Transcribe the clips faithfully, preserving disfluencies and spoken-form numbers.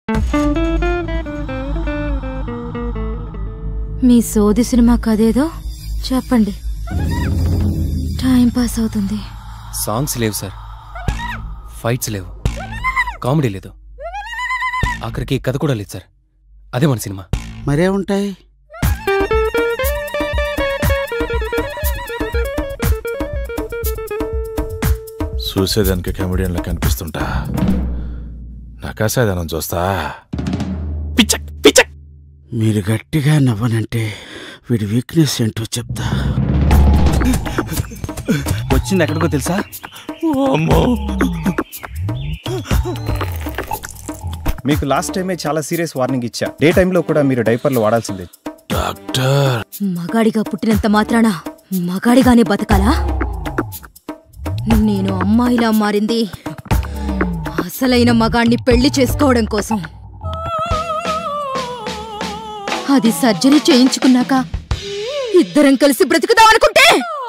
మీ సోది సినిమా కదేదో చెప్పండి, టైం పాస్ అవుతుంది. సాంగ్స్ లేవు సార్, ఫైట్స్ లేవు, కామెడీ లేదు, ఆఖరికి కథ కూడా లేదు సార్. అదే మన సినిమా. మరే ఉంటాయి. చూసేదానికి కామెడియన్లా కనిపిస్తుంటా, నాకాసేదానం చూస్తా. పిచ్చక్ పిచ్చక్. మీరు గట్టిగా నవ్వనంటే వీడి వీక్నెస్ ఏంటో చెప్తా. వచ్చింది ఎక్కడికో తెలుసా? మీకు లాస్ట్ టైమే చాలా సీరియస్ వార్నింగ్ ఇచ్చా. డే టైంలో కూడా మీరు డైపర్లు వాడాల్సిందే. డాక్టర్, మగాడిగా పుట్టినంత మాత్రాన మగాడిగానే బతకాలా? నేను అమ్మాయిలా మారింది అసలైన మగాడిని పెళ్లి చేసుకోవడం కోసం. అది సర్జరీ చేయించుకున్నాక ఇద్దరం కలిసి బ్రతుకుదామనుకుంటే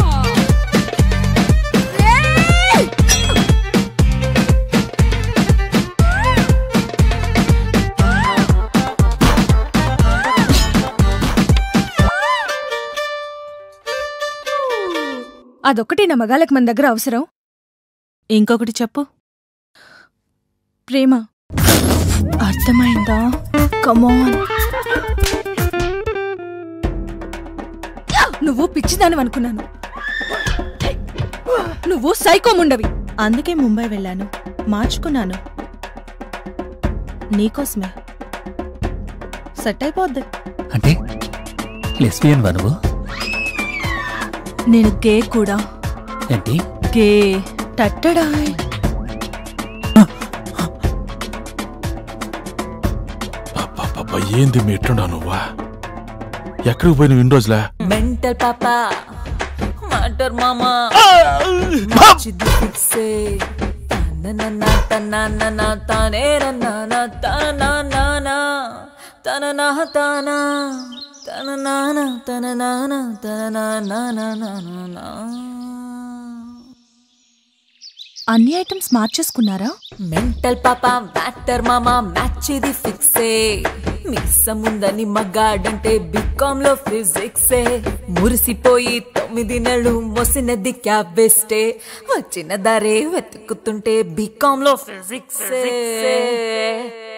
అదొక్కటి నా మగాళ్ళకి మన దగ్గర అవసరం. ఇంకొకటి చెప్పు. ప్రేమ అర్థమైందా? కమాన్. నువ్వు పిచ్చిదాని అనుకున్నాను, నువ్వు సైకో ముండవి. అందుకే ముంబై వెళ్ళాను, మార్చుకున్నాను నీకోసమే. సెట్ అయిపోద్ది. అంటే లెస్బియన్ వా నువ్వు? నేను గే కూడా. ఏంటి గే? టట్టడా. ఏంది మీట్లున్నా నువ్వా? ఎక్కడికి పోయిన ఇన్ని రోజులా? మెంటల్ పాపా మాటర్ మామా తానే రన్నా తన నానా తన నా తానా తన నానా తన నానా తన నానా. అన్ని ఐటమ్స్ మార్చేసుకున్నారా? మెంటల్ పాపా మ్యాటర్ మామా మ్యాచ్ ఇది ఫిక్సే. మిస్సముందని మగాడంటే బికామ్ లో ఫిజిక్సే. మురిసిపోయి తొమ్మిది నెలలు మోసినది క్యాబెస్టే. వచ్చిన దారే వెతుకుతుంటే బికామ్ లో ఫిజిక్సే.